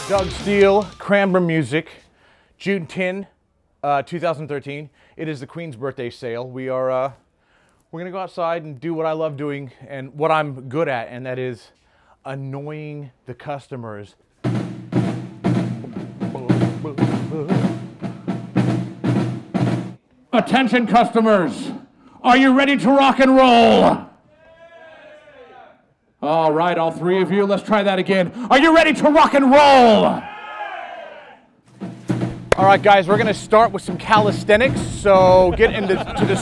Doug Steele, Cranber Music, June 10, 2013. It is the Queen's birthday sale. We're gonna go outside and do what I love doing and what I'm good at, and that is annoying the customers. Attention customers, are you ready to rock and roll? All right, all three of you, let's try that again. Are you ready to rock and roll? All right, guys, we're gonna start with some calisthenics. So get into the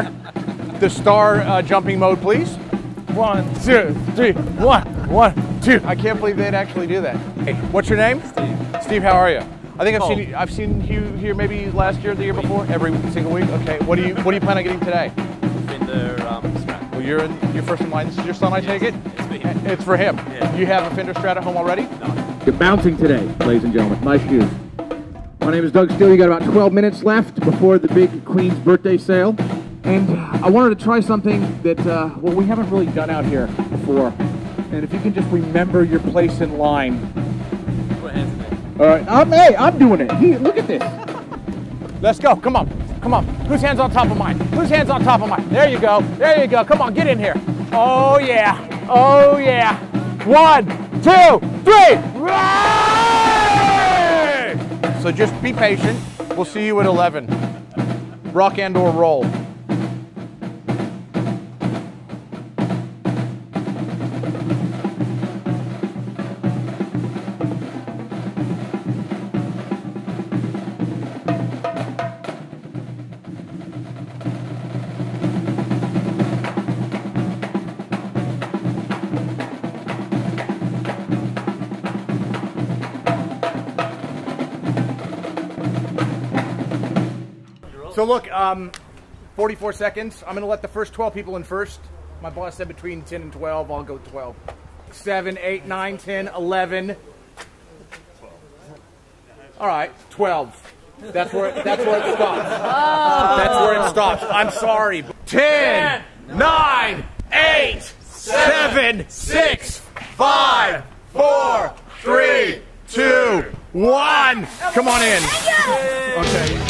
star jumping mode, please. 1, 2, 3, 1, 2. I can't believe they'd actually do that. Hey, what's your name? Steve. Steve, how are you? I think I've seen you here maybe last year, the year before, every single week. Okay, what do you plan on getting today? Fender Strat. Well, you're first in line. This is your son, I take it? It's for him. It's for him. Yeah. You have a Fender Strat at home already? No. You're bouncing today, ladies and gentlemen. Nice shoes. My name is Doug Steele. You got about 12 minutes left before the big Queen's birthday sale. And I wanted to try something that, well, we haven't really done out here before. And if you can just remember your place in line. Put hands in there. All right, I'm doing it. Look at this. Let's go. Come on. Come on. Whose hand's on top of mine? Whose hand's on top of mine? There you go. There you go. Come on, get in here. Oh, yeah. Oh, yeah. 1, 2, 3. Right! So just be patient. We'll see you at 11. Rock and or roll. So look, 44 seconds. I'm going to let the first 12 people in first. My boss said between 10 and 12. I'll go 12. 7, 8, 9, 10, 11. All right, 12. That's where it stops. That's where it stops. I'm sorry. 10, 9, 8, 7, 6, 5, 4, 3, 2, 1. Come on in. Okay.